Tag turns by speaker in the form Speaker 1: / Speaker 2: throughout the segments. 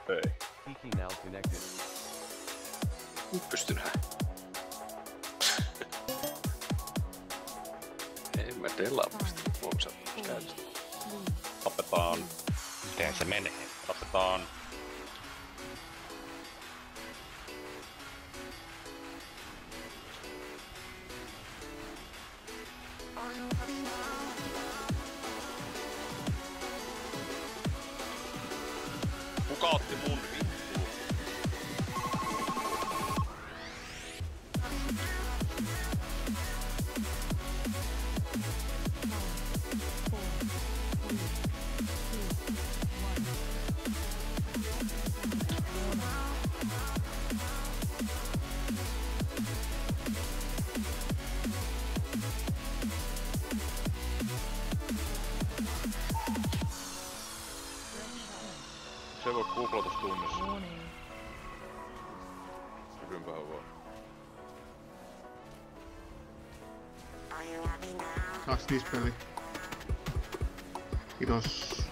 Speaker 1: Ei.
Speaker 2: Speaking now connected.
Speaker 1: Pystynhän. En mä tee lappasta. Muoksa käytöstä. Tapetaan.
Speaker 3: Miten se menee?
Speaker 1: Tapetaan. Kuka otti mun vittu? Se voi kuplata tunnissa. Kysynpähän vaan.
Speaker 4: 25 peli. Kiitos.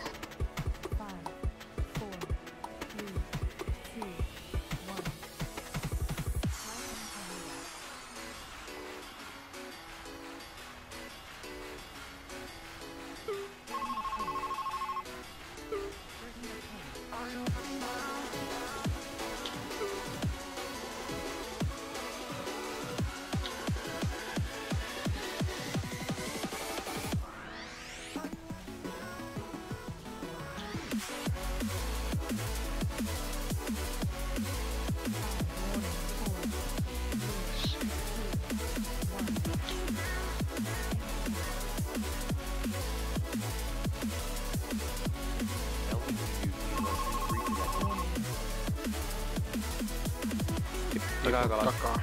Speaker 4: Takaa.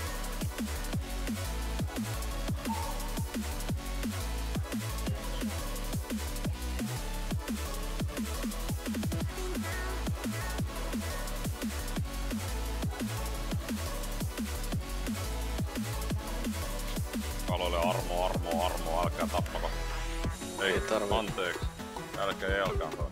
Speaker 1: Kaloille armo, älkää tappako. Ei tarvi. Anteeksi. Älkää jalkaan.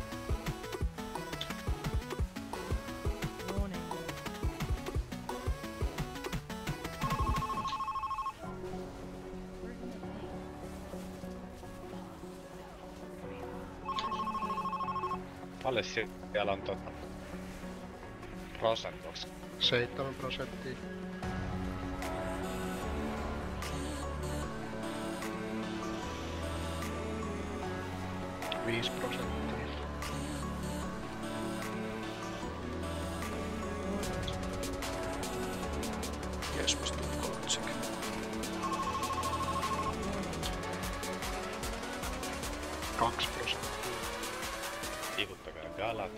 Speaker 3: Paljon siellä on prosentoksi?
Speaker 4: 7%. Viisi prosenttia.
Speaker 1: Jes, mistä tuli 3 sekin.
Speaker 4: Kaksi prosenttia.
Speaker 3: Tiputtakaa kalat.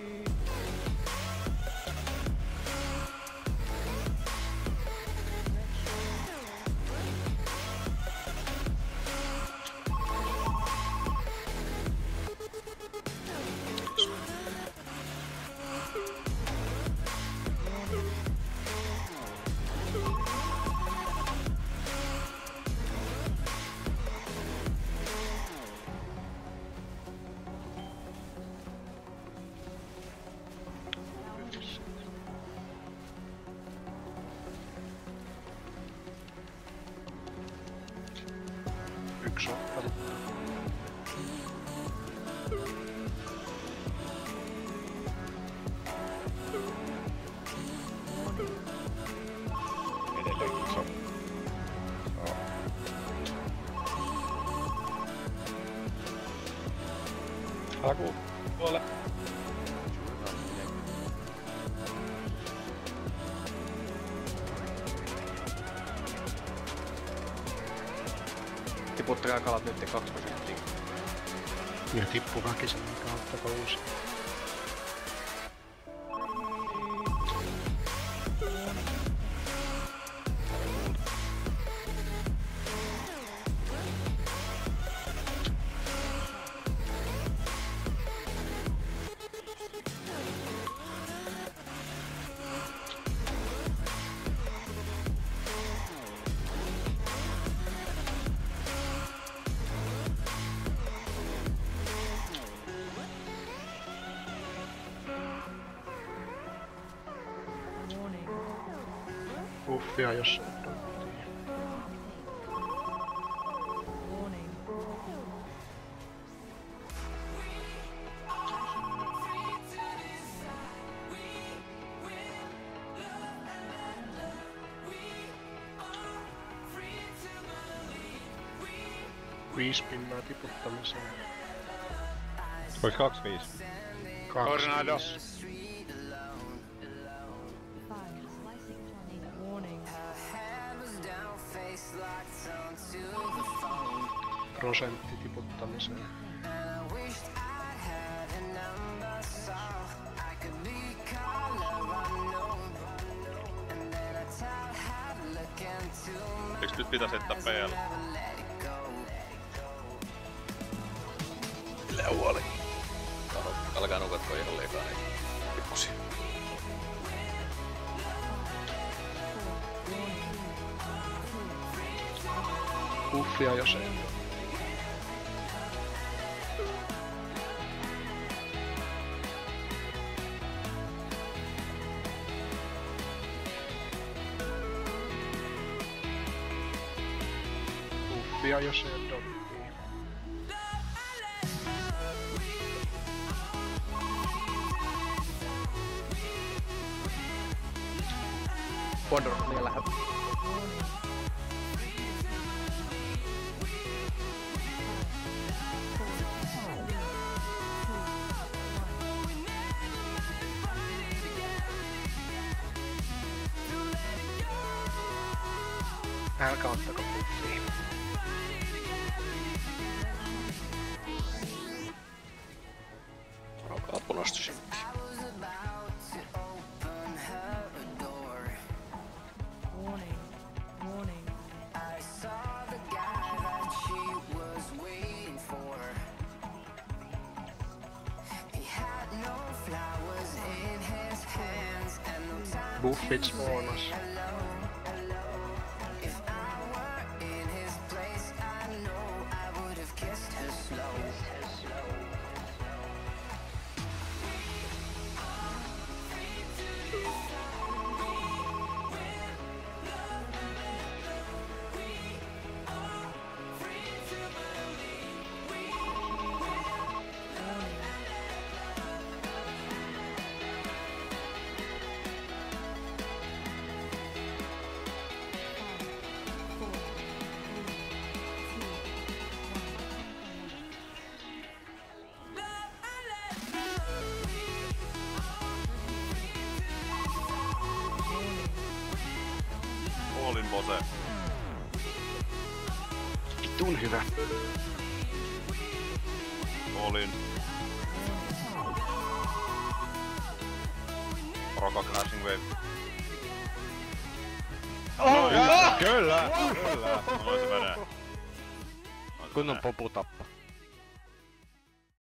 Speaker 4: Yksi ottelu.
Speaker 3: Edelleenkin se on. Joo. Haku puolelle.
Speaker 2: Tiputtakaa kalat nyt 2%.
Speaker 4: Ja tippu väkisin kautta kausi. Buffia jos on. Viisi pinnaa tiputtamiseen.
Speaker 3: Ois 25?
Speaker 4: Tornado! Prosentti tiputtamiseen.
Speaker 1: Eiks nyt pitäis heittää PL?
Speaker 5: Huoli. Alkaa nukattua ihan liikaa niin pikkusia.
Speaker 4: Buffia jos ei. Buffia jos ei dottia.
Speaker 2: Bondor on liian lähellä.
Speaker 4: Älkää ottako buffia.
Speaker 5: Varokaa punastusinkki.
Speaker 4: Buffit spawnas.
Speaker 1: Olin Bose.
Speaker 4: Vitun hyvä.
Speaker 1: Olin. Roka Crashing Wave.
Speaker 3: Kyllä!
Speaker 1: Noin se menee.
Speaker 3: Kunnon poputappa.